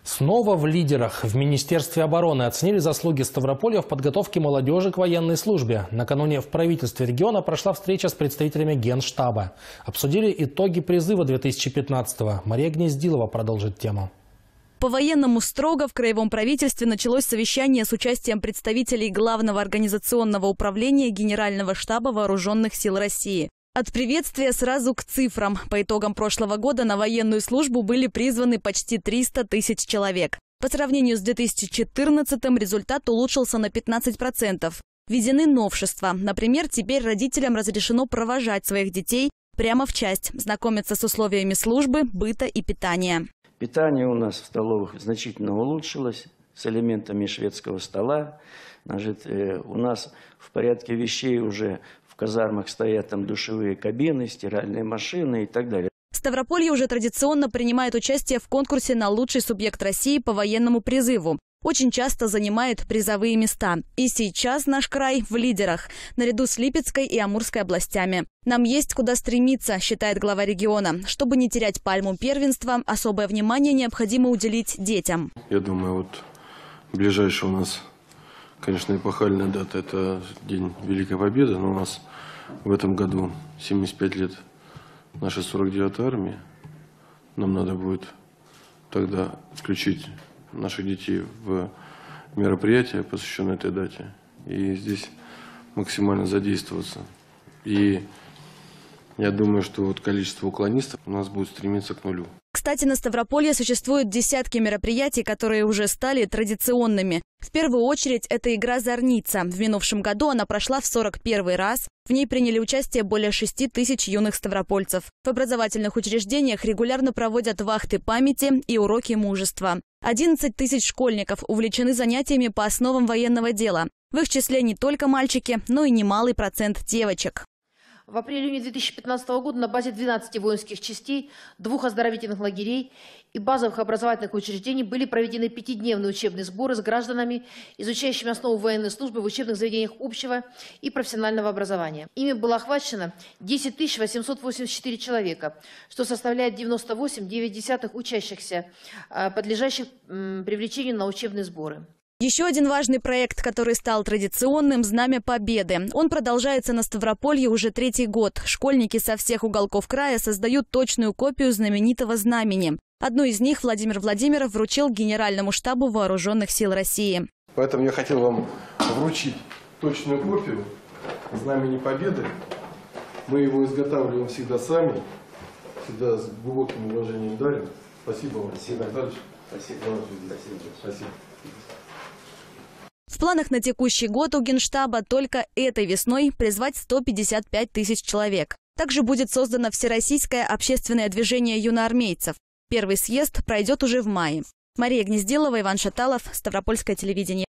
Снова в лидерах. В Министерстве обороны оценили заслуги Ставрополья в подготовке молодежи к военной службе. Накануне в правительстве региона прошла встреча с представителями Генштаба. Обсудили итоги призыва 2015-го. Мария Гнездилова продолжит тему. По-военному строго в краевом правительстве началось совещание с участием представителей Главного организационного управления Генерального штаба Вооруженных сил России. От приветствия сразу к цифрам. По итогам прошлого года на военную службу были призваны почти 300 тысяч человек. По сравнению с 2014-м результат улучшился на 15%. Введены новшества. Например, теперь родителям разрешено провожать своих детей прямо в часть, знакомиться с условиями службы, быта и питания. Питание у нас в столовых значительно улучшилось с элементами шведского стола. У нас в порядке вещей уже в казармах стоят там душевые кабины, стиральные машины и так далее. Ставрополье уже традиционно принимает участие в конкурсе на лучший субъект России по военному призыву. Очень часто занимает призовые места. И сейчас наш край в лидерах, наряду с Липецкой и Амурской областями. Нам есть куда стремиться, считает глава региона. Чтобы не терять пальму первенства, особое внимание необходимо уделить детям. Я думаю, вот ближайшая у нас, конечно, эпохальная дата – это День Великой Победы. Но у нас в этом году 75 лет нашей 49-й армии. Нам надо будет тогда включить наших детей в мероприятие, посвященное этой дате. И здесь максимально задействоваться. И я думаю, что вот количество уклонистов у нас будет стремиться к нулю. Кстати, на Ставрополье существуют десятки мероприятий, которые уже стали традиционными. В первую очередь, это игра «Зорница». В минувшем году она прошла в 41-й раз. В ней приняли участие более 6 тысяч юных ставропольцев. В образовательных учреждениях регулярно проводят вахты памяти и уроки мужества. 11 тысяч школьников увлечены занятиями по основам военного дела. В их числе не только мальчики, но и немалый процент девочек. В апреле 2015 года на базе 12 воинских частей, 2 оздоровительных лагерей и базовых образовательных учреждений были проведены 5-дневные учебные сборы с гражданами, изучающими основу военной службы в учебных заведениях общего и профессионального образования. Ими было охвачено 10 884 человека, что составляет 98,9% учащихся, подлежащих привлечению на учебные сборы. Еще один важный проект, который стал традиционным – «Знамя Победы». Он продолжается на Ставрополье уже 3-й год. Школьники со всех уголков края создают точную копию знаменитого знамени. Одну из них Владимир Владимиров вручил Генеральному штабу Вооруженных сил России. Поэтому я хотел вам вручить точную копию Знамени Победы. Мы его изготавливаем всегда сами, всегда с глубоким уважением дарим. Спасибо вам. Спасибо. Спасибо. Спасибо. В планах на текущий год у Генштаба только этой весной призвать 155 тысяч человек. Также будет создано всероссийское общественное движение юноармейцев. Первый съезд пройдет уже в мае. Мария Гнездилова, Иван Шаталов, Ставропольское телевидение.